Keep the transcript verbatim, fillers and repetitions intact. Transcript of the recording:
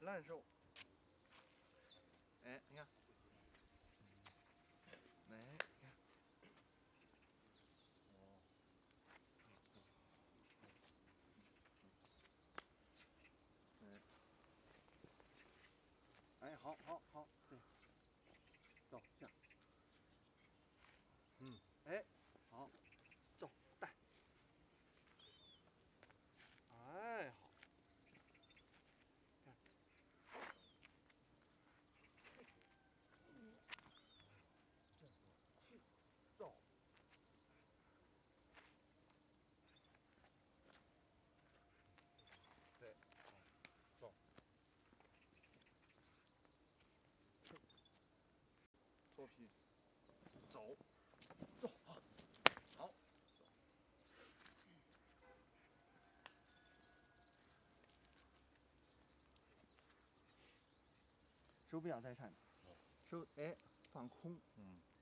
烂手。哎，你看，哎，你看，哦，哎，哎，好，好，好，对，走，下，嗯，哎，好，走，带，哎，好，看，去，走。对，走，脱皮，走，走，好，好，手不要太颤，手哎放空，嗯。